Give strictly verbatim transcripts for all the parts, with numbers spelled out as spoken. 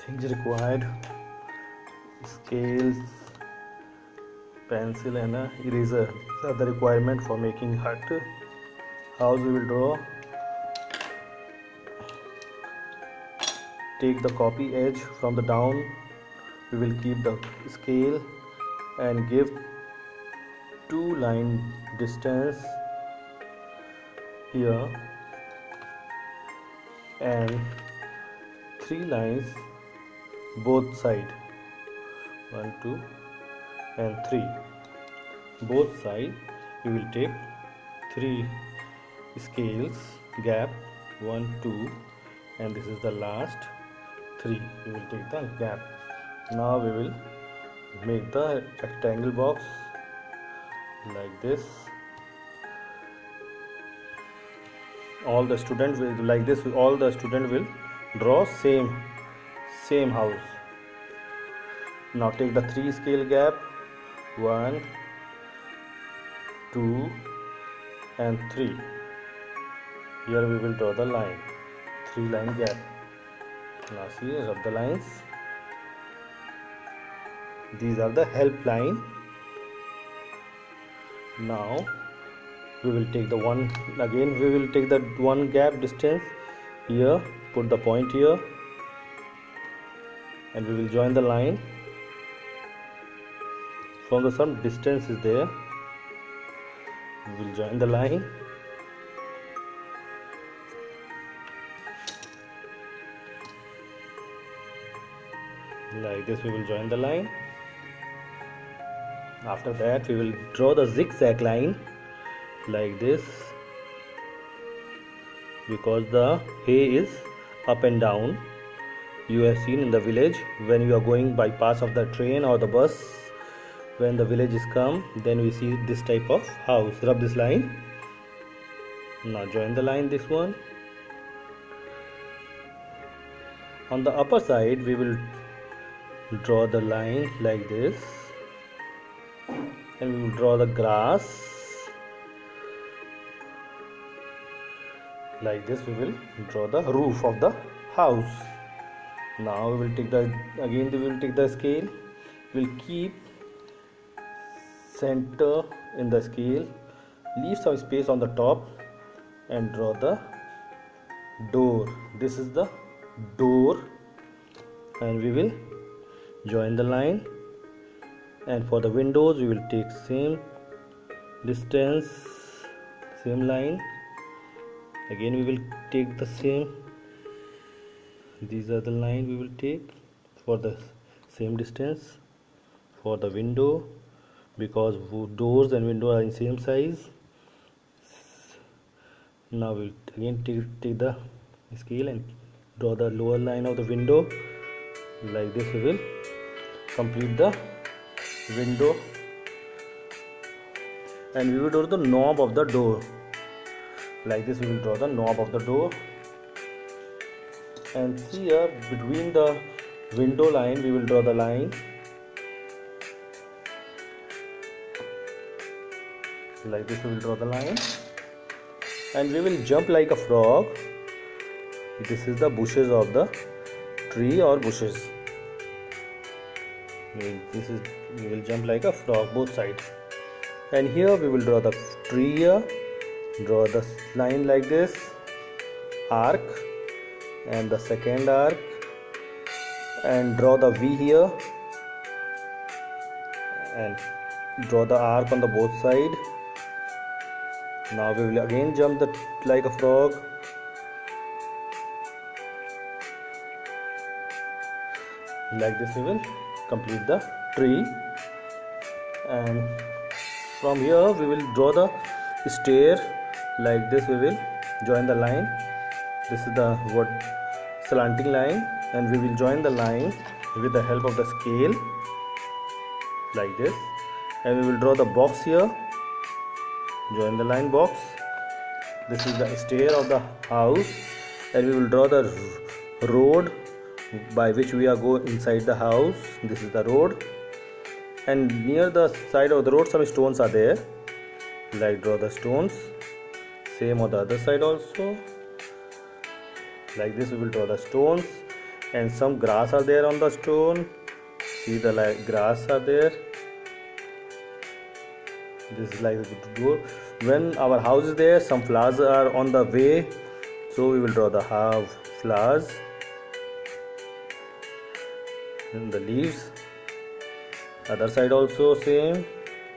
Things required: scales, pencil and a eraser. These are the requirement for making hut. House we will draw. Take the copy edge from the down. We will keep the scale and give two line distance here and three lines both side, one, two and three. Both side we will take three scales gap, one, two, and this is the last three. We will take the gap. Now we will make the rectangle box like this. All the student will like this. All the student will draw same same house. Now take the three scale gap, one, two, and three. Here we will draw the line, three line gap. Now see, rub the lines. These are the help line. Now we will take the one again. We will take the one gap distance here. Put the point here, and we will join the line. From the some distance is there. We will join the line. Like this we will join the line. After that we will draw the zigzag line like this, because the hay is up and down. You have seen in the village when you are going by pass of the train or the bus, when the village is come, then we see this type of house. Rub this line. Now join the line, this one. On the upper side we will draw the line like this, and we will draw the grass like this. We will draw the roof of the house. Now we will take the again we will take the scale. We will keep center in the scale, leave some space on the top, and draw the door. This is the door, and we will join the line. And for the windows we will take same distance, same line. Again we will take the same. These are the line we will take for the same distance for the window, because doors and window are in same size. Now we will again take, take the scale and draw the lower line of the window. Like this we will complete the window, and we will draw the knob of the door. Like this we will draw the knob of the door, and see here between the window line we will draw the line. Like this we will draw the line, and we will jump like a frog. This is the bushes of the tree or bushes. This is we will jump like a frog both sides. And here we will draw the tree here. Draw the line like this, arc, and the second arc, and draw the V here, and draw the arc on the both side. Now we will again jump the like a frog. Like this we will complete the tree, and from here we will draw the stair. Like this we will join the line. This is the what slanting line, and we will join the line with the help of the scale like this, and we will draw the box here. Join the line box. This is the stair of the house, and we will draw the road by which we are go inside the house. This is the road, and near the side of the road some stones are there. Like draw the stones. Same on the other side also. Like this we will draw the stones, and some grass are there on the stone. See the like grass are there. This is like the door. When our house is there, some flowers are on the way, so we will draw the half flowers and the leaves. Other side also same.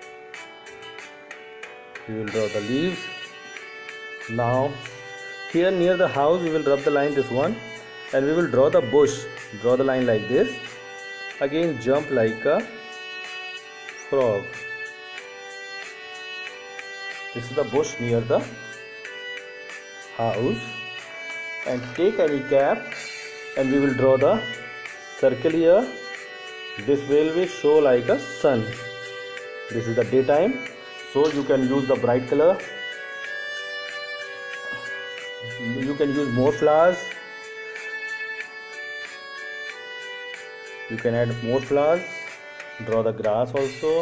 We will draw the leaves. Now here near the house we will rub the line this one, and we will draw the bush. Draw the line like this. Again jump like a frog. This is the bush near the house, and take any cap and we will draw the circle here. This will be show like a sun. This is the daytime, so you can use the bright color. You can use more flowers. You can add more flowers. Draw the grass also.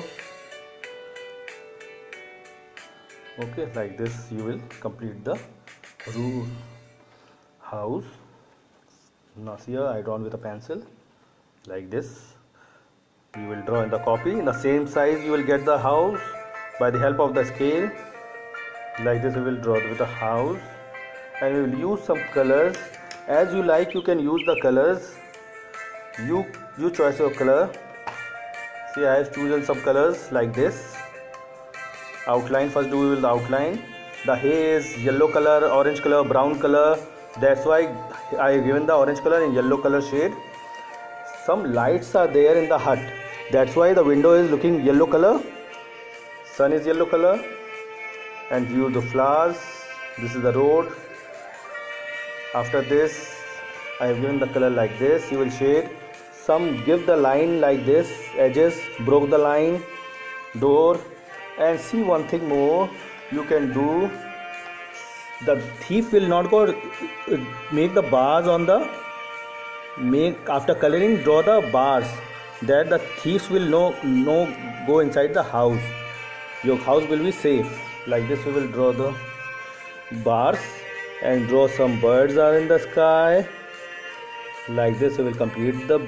Okay, like this you will complete the roof house. Now here I drawn with a pencil like this. You will draw in the copy in the same size. You will get the house by the help of the scale. Like this you will draw with a house, and you will use some colors as you like. You can use the colors. You you choice your color. See, I have chosen some colors like this. Outline, first do we will outline. The hay is yellow color, orange color, brown color. That's why I have given the orange color in yellow color shade. Some lights are there in the hut. That's why the window is looking yellow color. Sun is yellow color. And view the flowers. This is the road. After this, I have given the color like this. You will shade. Some give the line like this. Edges broke the line. Door. And see one thing more you can do. The thief will not go make the bars on the make after coloring. Draw the bars that the thieves will no no go inside the house. Your house will be safe. Like this we will draw the bars and draw some birds are in the sky. Like this we will complete the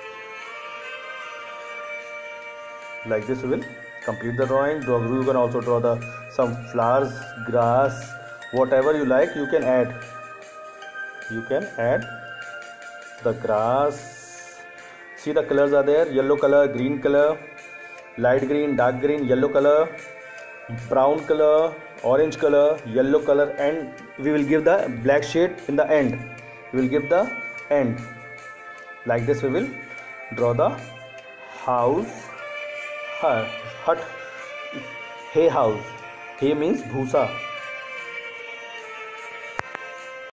like this we will complete the drawing. Draw, you can also draw the some flowers, grass, whatever you like you can add. You can add the grass. See the colors are there. Yellow color, green color, light green, dark green, yellow color, brown color, orange color, yellow color, and we will give the black shade in the end. We will give the end. Like this we will draw the house. Hut, hay house. Hay means bhusa.